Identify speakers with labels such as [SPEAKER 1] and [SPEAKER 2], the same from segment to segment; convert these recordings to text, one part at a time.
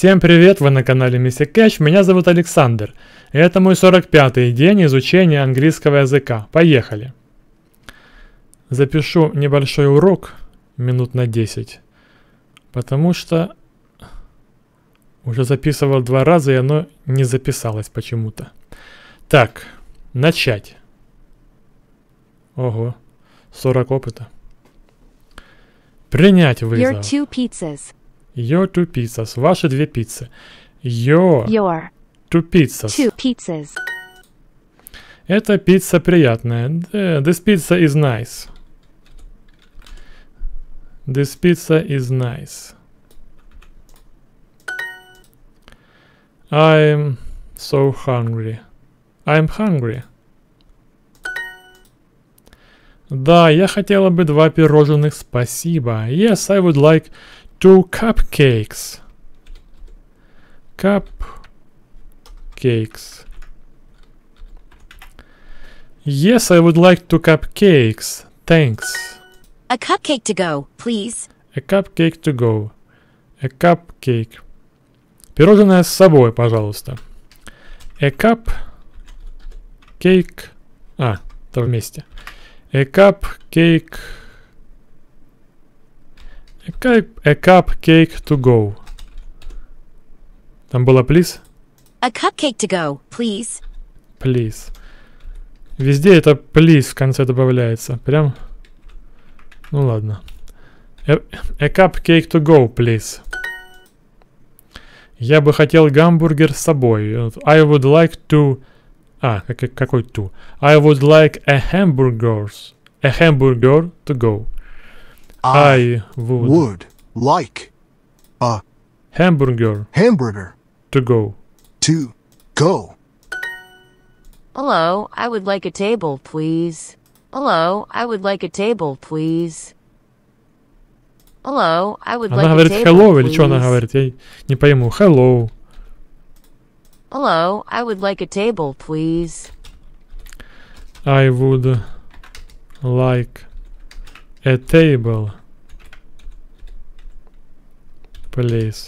[SPEAKER 1] Всем привет, вы на канале Mr. Catch, меня зовут Александр. И это мой 45-й день изучения английского языка. Поехали! Запишу небольшой урок, минут на 10, потому что уже записывал 2 раза, и оно не записалось почему-то. Так, начать. Ого, 40 опыта. Принять вызов.
[SPEAKER 2] Your 2 pizzas.
[SPEAKER 1] Your 2 pizzas. Ваши 2 пиццы. Your
[SPEAKER 2] 2
[SPEAKER 1] pizzas.
[SPEAKER 2] pizzas.
[SPEAKER 1] Эта пицца приятная. This pizza is nice. This pizza is nice. I'm so hungry. I'm hungry. Да, я хотела бы 2 пирожных, спасибо. Yes, I would like 2 cupcakes. Cupcakes. Yes, I would like 2 cupcakes. Thanks.
[SPEAKER 2] A cupcake to go, please.
[SPEAKER 1] A cupcake to go. A cupcake. Пирожное с собой, пожалуйста. A cupcake. А, это вместе. A cupcake. A cupcake to go. Там было please?
[SPEAKER 2] A cupcake to go, please.
[SPEAKER 1] Please. Везде это please в конце добавляется. Прям. Ну ладно. A cupcake to go, please. Я бы хотел гамбургер с собой. I would like to... А, какой to? I would like a hamburger to go. I would
[SPEAKER 3] like a
[SPEAKER 1] hamburger to go.
[SPEAKER 2] Hello, I would like a table, please. Hello, I would like a table, please. Hello, I would
[SPEAKER 1] Она
[SPEAKER 2] like a
[SPEAKER 1] говорит
[SPEAKER 2] table,
[SPEAKER 1] hello
[SPEAKER 2] please.
[SPEAKER 1] или что она говорит? Я не пойму. Hello.
[SPEAKER 2] Hello, I would like a table, please.
[SPEAKER 1] I would like a table, please.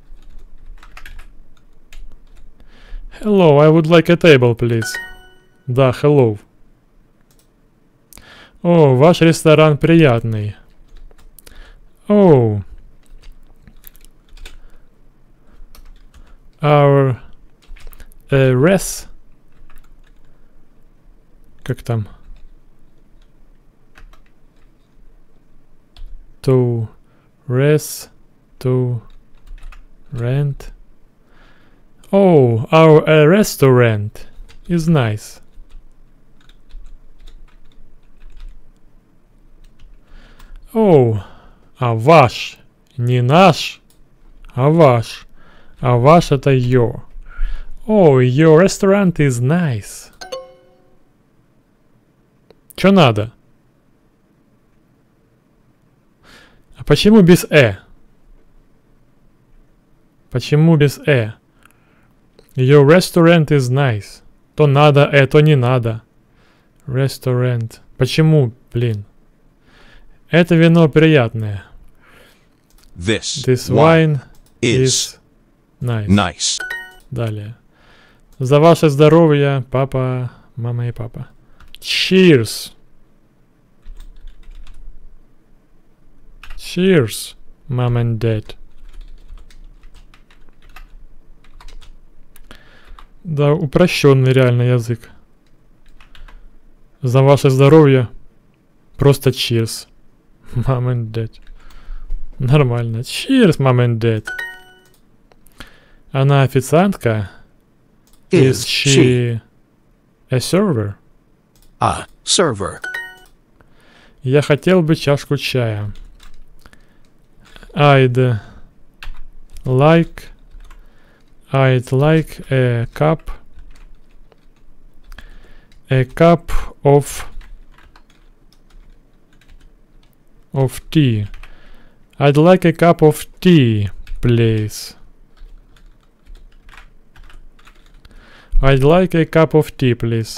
[SPEAKER 1] Hello, I would like a table, please. Да, hello. О, ваш ресторан приятный. Oh. Our res. Как там? To rent. Oh, our restaurant is nice. Oh, а ваш, не наш, а ваш. А ваш это your. Oh, your restaurant is nice. Чё надо? А почему без Почему без Your restaurant is nice. То надо, то не надо. Restaurant. Почему, блин? Это вино приятное.
[SPEAKER 3] This
[SPEAKER 1] wine is nice. Далее. За ваше здоровье, папа, мама и папа. Cheers. Cheers, mom and dad. Да, упрощенный реально язык. За ваше здоровье. Просто cheers, mom and dad. Нормально. Cheers, mom and dad. Она официантка. Is she a server?
[SPEAKER 3] A server.
[SPEAKER 1] Я хотел бы чашку чая. I'd like a cup of tea. I'd like a cup of tea, please. I'd like a cup of tea, please.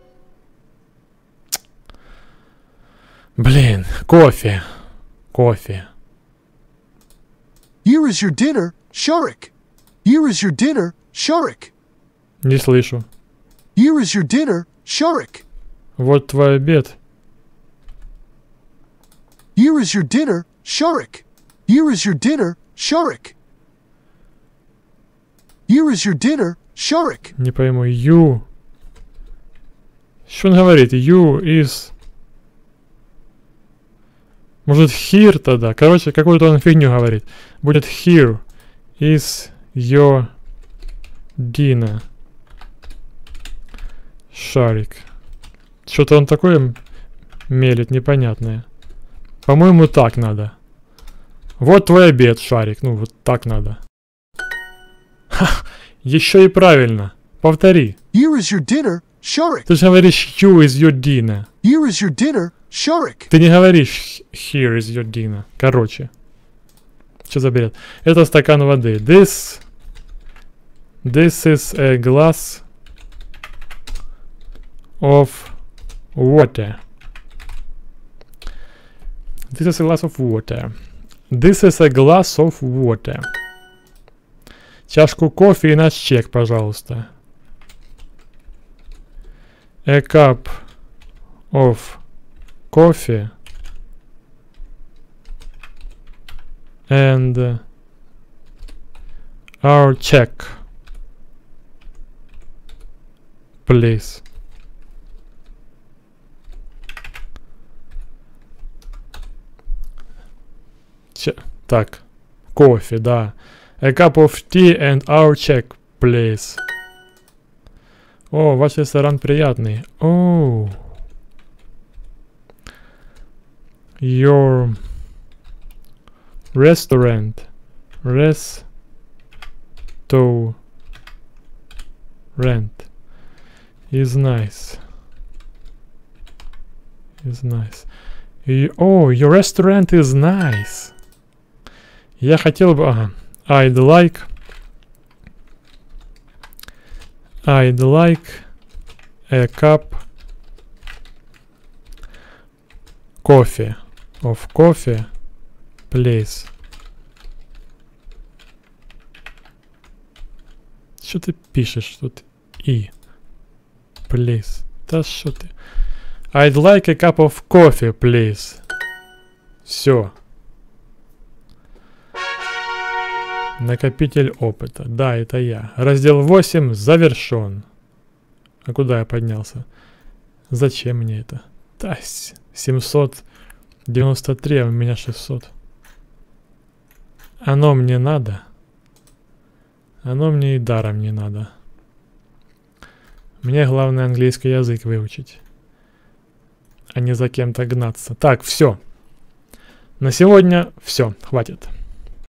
[SPEAKER 1] Блин, кофе. Кофе.
[SPEAKER 3] Here is your dinner, Sharik. Here is your dinner, Sharik.
[SPEAKER 1] Не слышу.
[SPEAKER 3] Here is your dinner, Sharik.
[SPEAKER 1] Вот твой обед.
[SPEAKER 3] Here is your dinner, Sharik. Here is your dinner, Sharik. Here is your dinner, Sharik.
[SPEAKER 1] Не пойму. You. Что он говорит? You is... Может, here тогда? Короче, какую-то он фигню говорит. Будет here is your dinner, Шарик. Что-то он такое мелет непонятное. По-моему, так надо. Вот твой обед, Шарик. Ну, вот так надо. Ха, еще и правильно. Повтори.
[SPEAKER 3] Here is your dinner, Sharik.
[SPEAKER 1] Ты же говоришь you is your dinner.
[SPEAKER 3] Here is your dinner, Sharik.
[SPEAKER 1] Ты не говоришь here is your dinner. Короче. Что за бред? Это стакан воды. This is a glass of water. This is a glass of water. This is a glass of water. Чашку кофе и наш чек, пожалуйста. A cup of coffee and our check, please. Так, кофе, да. A cup of tea and our check, please. О, ваш ресторан приятный. О. Your restaurant. Restaurant is nice. Is nice. Oh, your restaurant is nice. Я хотел бы... Ага. I'd like a cup of coffee, please. Что ты пишешь тут? И. Please. Да что ты? I'd like a cup of coffee, please. Все. Накопитель опыта. Да, это я. Раздел 8 завершен. А куда я поднялся? Зачем мне это? Да, 793, а у меня 600. Оно мне надо. Оно мне и даром не надо. Мне главное английский язык выучить. А не за кем-то гнаться. Так, все. На сегодня все. Хватит.